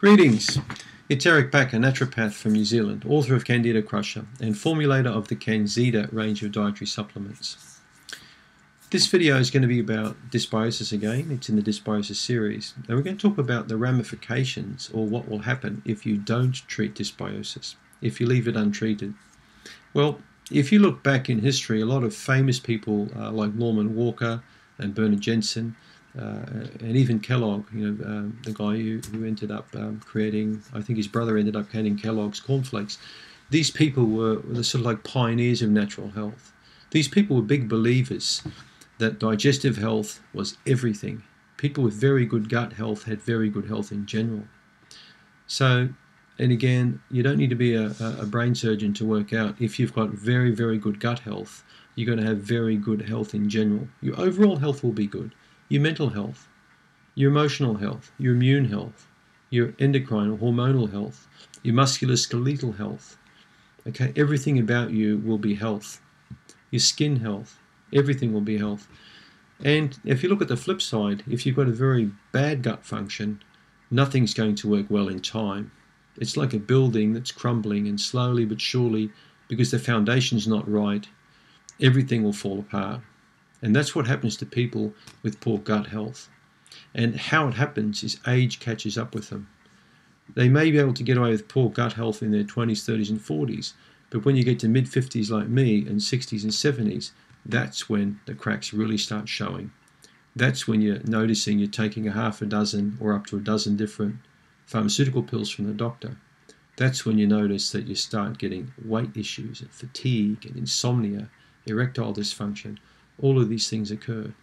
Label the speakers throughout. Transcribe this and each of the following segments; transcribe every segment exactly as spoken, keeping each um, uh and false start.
Speaker 1: Greetings! It's Eric Back, a naturopath from New Zealand, author of Candida Crusher and formulator of the Canzida range of dietary supplements. This video is going to be about dysbiosis again. It's in the dysbiosis series, and we're going to talk about the ramifications, or what will happen if you don't treat dysbiosis, if you leave it untreated. Well, if you look back in history, a lot of famous people uh, like Norman Walker and Bernard Jensen, Uh, and even Kellogg, you know, um, the guy who, who ended up um, creating, I think his brother ended up creating Kellogg's cornflakes. These people were, were sort of like pioneers of natural health. These people were big believers that digestive health was everything. People with very good gut health had very good health in general. So, and again, you don't need to be a, a brain surgeon to work out if you've got very, very good gut health, you're going to have very good health in general. Your overall health will be good. Your mental health, your emotional health, your immune health, your endocrine or hormonal health, your musculoskeletal health. Okay, everything about you will be health. Your skin health, everything will be health. And if you look at the flip side, if you've got a very bad gut function, nothing's going to work well in time. It's like a building that's crumbling, and slowly but surely, because the foundation's not right, everything will fall apart. And that's what happens to people with poor gut health. And how it happens is age catches up with them. They may be able to get away with poor gut health in their twenties, thirties and forties, but when you get to mid fifties like me and sixties and seventies, that's when the cracks really start showing. That's when you're noticing you're taking a half a dozen or up to a dozen different pharmaceutical pills from the doctor. That's when you notice that you start getting weight issues and fatigue and insomnia, erectile dysfunction. All of these things occur.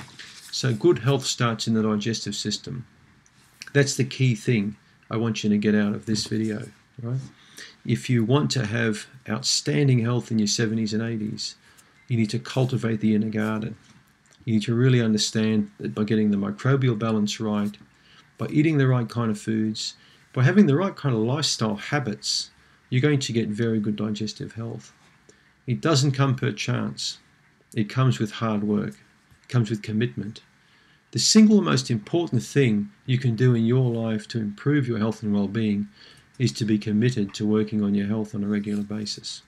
Speaker 1: So good health starts in the digestive system. That's the key thing I want you to get out of this video, right? If you want to have outstanding health in your seventies and eighties, you need to cultivate the inner garden. You need to really understand that by getting the microbial balance right, by eating the right kind of foods, by having the right kind of lifestyle habits, you're going to get very good digestive health. It doesn't come per chance. It comes with hard work. It comes with commitment. The single most important thing you can do in your life to improve your health and well-being is to be committed to working on your health on a regular basis.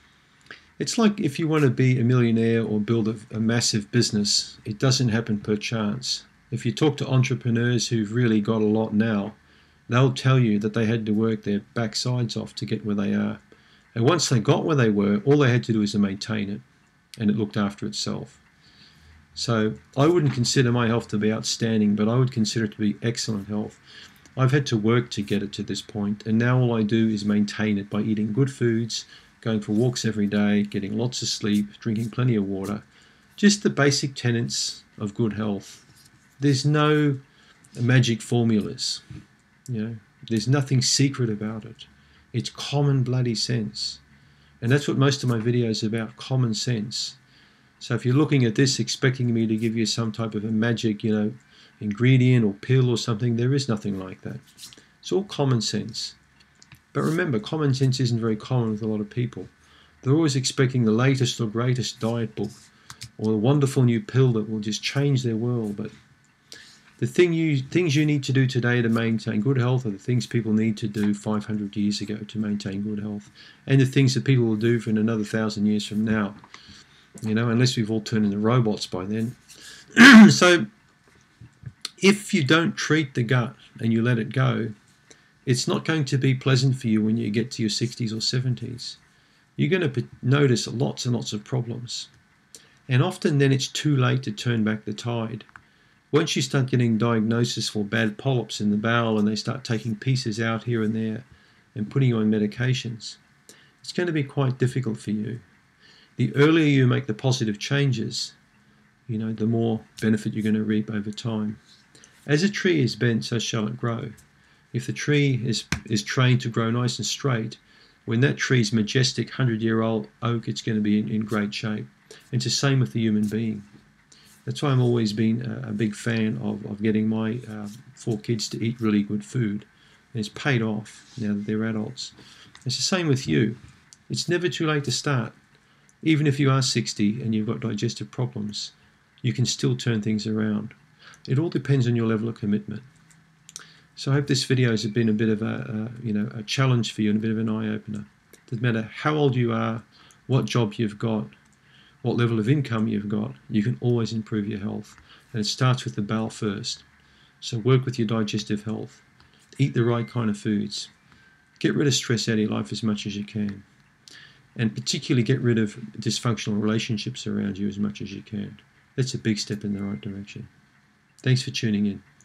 Speaker 1: It's like if you want to be a millionaire or build a, a massive business, it doesn't happen per chance. If you talk to entrepreneurs who've really got a lot now, they'll tell you that they had to work their backsides off to get where they are. And once they got where they were, all they had to do was to maintain it. And it looked after itself. So I wouldn't consider my health to be outstanding, but I would consider it to be excellent health. I've had to work to get it to this point, and now all I do is maintain it by eating good foods, going for walks every day, getting lots of sleep, drinking plenty of water. Just the basic tenets of good health. There's no magic formulas. You know, there's nothing secret about it. It's common bloody sense. And that's what most of my videos are about, common sense. So if you're looking at this expecting me to give you some type of a magic, you know, ingredient or pill or something, there is nothing like that. It's all common sense. But remember, common sense isn't very common with a lot of people. They're always expecting the latest or greatest diet book or a wonderful new pill that will just change their world. But the thing you, things you need to do today to maintain good health are the things people need to do five hundred years ago to maintain good health. And the things that people will do for in another thousand years from now. You know, unless we've all turned into robots by then. So, if you don't treat the gut and you let it go, it's not going to be pleasant for you when you get to your sixties or seventies. You're going to notice lots and lots of problems. And often then it's too late to turn back the tide. Once you start getting diagnosis for bad polyps in the bowel and they start taking pieces out here and there and putting you on medications, it's going to be quite difficult for you. The earlier you make the positive changes, you know, the more benefit you're going to reap over time. As a tree is bent, so shall it grow. If the tree is, is trained to grow nice and straight, when that tree's majestic hundred-year-old oak, it's going to be in, in great shape. And it's the same with the human being. That's why I've always been a, a big fan of, of getting my uh, four kids to eat really good food. And it's paid off now that they're adults. It's the same with you. It's never too late to start. Even if you are sixty and you've got digestive problems, you can still turn things around. It all depends on your level of commitment. So I hope this video has been a bit of a, a you know a challenge for you and a bit of an eye-opener. Doesn't matter how old you are, what job you've got, what level of income you've got, you can always improve your health. And it starts with the bowel first. So work with your digestive health. Eat the right kind of foods. Get rid of stress out of your life as much as you can. And particularly get rid of dysfunctional relationships around you as much as you can. That's a big step in the right direction. Thanks for tuning in.